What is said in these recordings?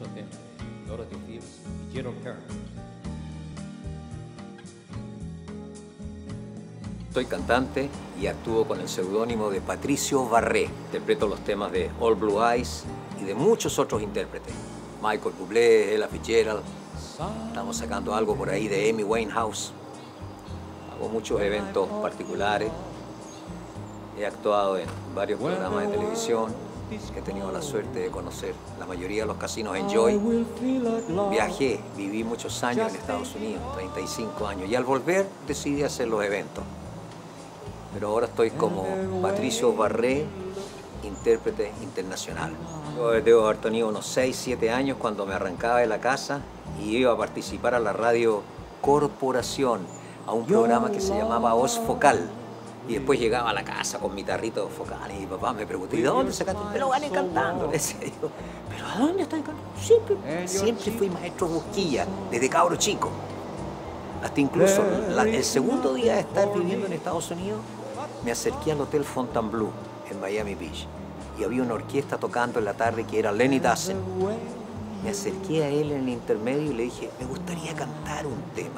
famosos temas de Dorothy Fields y Gerald Hearn. Soy cantante y actúo con el seudónimo de Patricio Barré. Interpreto los temas de All Blue Eyes y de muchos otros intérpretes. Michael Bublé, Ella Fitzgerald. Estamos sacando algo por ahí de Amy Winehouse. Hago muchos eventos particulares. He actuado en varios programas de televisión. He tenido la suerte de conocer la mayoría de los casinos Enjoy. Viajé, viví muchos años en Estados Unidos, 35 años. Y al volver decidí hacer los eventos. Pero ahora estoy como Patricio Barré, intérprete internacional. Yo debo haber tenido unos 6, 7 años cuando me arrancaba de la casa y iba a participar a la radio Corporación, a un programa que se llamaba Voz Focal. Y después llegaba a la casa con mi tarrito focal y mi papá me preguntó, ¿y de dónde sacaste? Pero van cantando, le decía yo. ¿Pero a dónde estás cantando? Siempre fui maestro Busquilla, desde cabro chico. Hasta incluso el segundo día de estar viviendo en Estados Unidos, me acerqué al Hotel Fontainebleau en Miami Beach y había una orquesta tocando en la tarde que era Lenny Dawson. Me acerqué a él en el intermedio y le dije, me gustaría cantar un tema.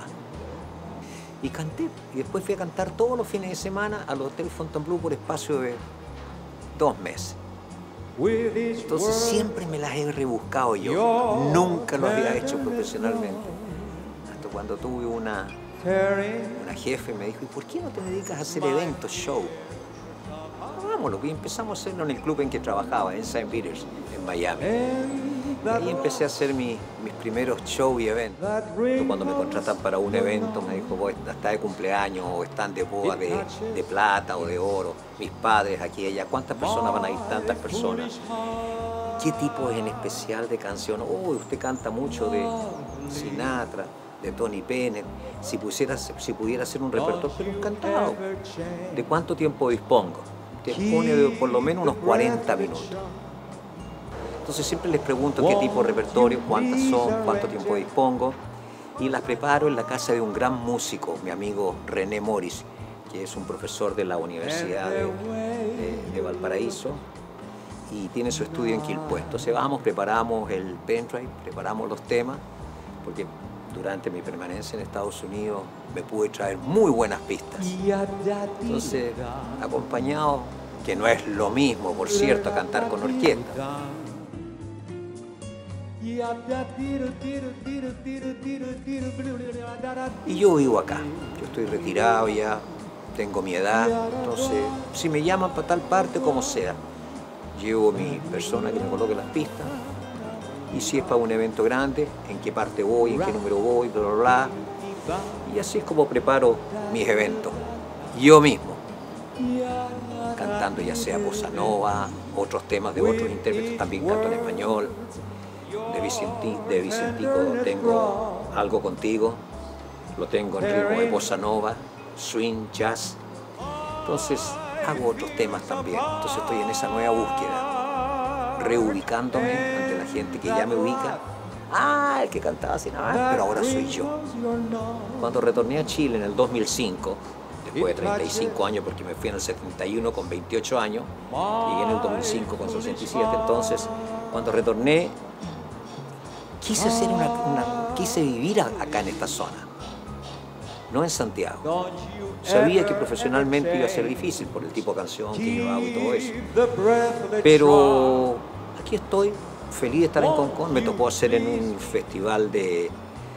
Y canté, y después fui a cantar todos los fines de semana al Hotel Fontainebleau por espacio de 2 meses. Entonces siempre me las he rebuscado yo, nunca lo había hecho profesionalmente. Hasta cuando tuve una jefe me dijo, ¿y por qué no te dedicas a hacer eventos, show? Hagámoslo, y empezamos a hacerlo en el club en que trabajaba, en St. Peter's, en Miami. Y ahí empecé a hacer mis primeros shows y eventos. Cuando me contratan para un evento, me dijo, voy, está de cumpleaños o están de boda de plata o de oro. Mis padres aquí y allá. ¿Cuántas personas van a ir? Tantas personas. ¿Qué tipo es en especial de canción? Uy, usted canta mucho de Sinatra, de Tony Bennett. Si pudiera hacer un repertorio, pero encantado. ¿De cuánto tiempo dispongo? Dispone de por lo menos unos 40 minutos. Entonces siempre les pregunto qué tipo de repertorio, cuántas son, cuánto tiempo dispongo. Y las preparo en la casa de un gran músico, mi amigo René Morris, que es un profesor de la Universidad de Valparaíso y tiene su estudio en Quilpué. Entonces vamos, preparamos el pendrive, preparamos los temas, porque durante mi permanencia en Estados Unidos me pude traer muy buenas pistas. Entonces, acompañado, que no es lo mismo, por cierto, a cantar con orquesta. Y yo vivo acá, yo estoy retirado ya, tengo mi edad, entonces si me llaman para tal parte, como sea, llevo mi persona que me coloque las pistas, y si es para un evento grande, en qué parte voy, en qué número voy, bla, bla, bla. Y así es como preparo mis eventos, yo mismo, cantando ya sea bossa nova, otros temas de otros intérpretes, también canto en español. De Vicentico tengo Algo Contigo, lo tengo en ritmo de bossa nova, swing, jazz. Entonces hago otros temas también. Entonces estoy en esa nueva búsqueda, reubicándome ante la gente que ya me ubica. Ah, el que cantaba así nada más, pero ahora soy yo. Cuando retorné a Chile en el 2005, después de 35 años, porque me fui en el 71 con 28 años, llegué en el 2005 con 67, entonces cuando retorné, quise vivir acá en esta zona, no en Santiago. Sabía que profesionalmente iba a ser difícil por el tipo de canción que yo hago y todo eso. Pero aquí estoy, feliz de estar en Concón. Me tocó hacer en un festival que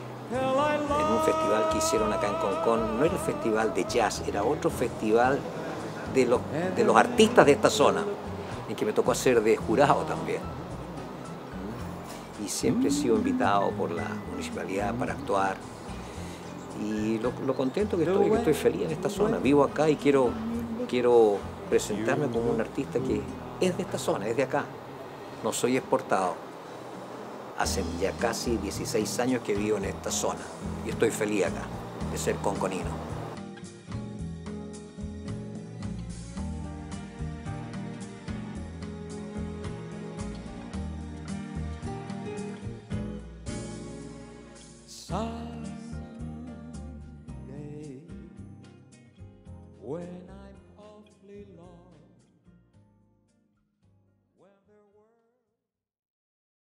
hicieron acá en Concón. No era el festival de jazz, era otro festival de los artistas de esta zona, en que me tocó hacer de jurado también. Y siempre he sido invitado por la municipalidad para actuar. Y lo contento que estoy feliz en esta zona. Vivo acá y quiero presentarme como un artista que es de esta zona, es de acá. No soy exportado. Hace ya casi 16 años que vivo en esta zona y estoy feliz acá de ser conconino. Sa